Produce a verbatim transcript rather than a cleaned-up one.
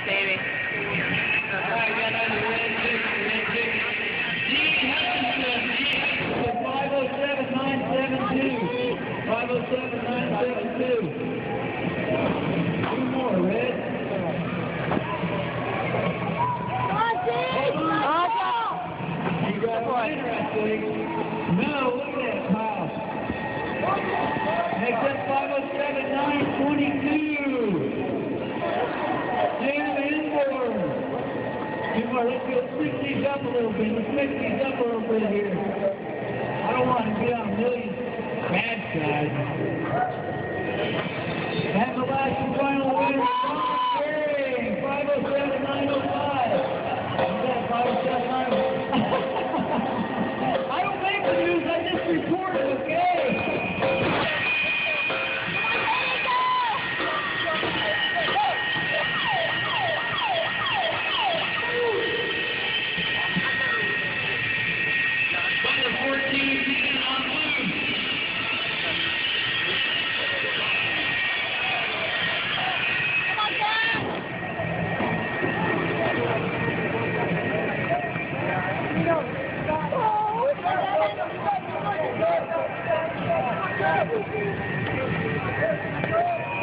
baby. Alright, got another red ticket, red ticket. D. Hutchinson, five oh seven nine seven two. five oh seven nine seven two. Two more, red. You got a winner, I think. No, look at that pile. Makes that five oh seven nine twenty-two. Jim Inborn. Two more. Let's go. Let's mix these up a little bit. Let's mix these up a little bit here. I don't want to be on a million bad guys. And the last and final winner, five oh seven nine oh five. What's that? five oh seven nine oh five. I don't make the news. I just report it, okay? Oh,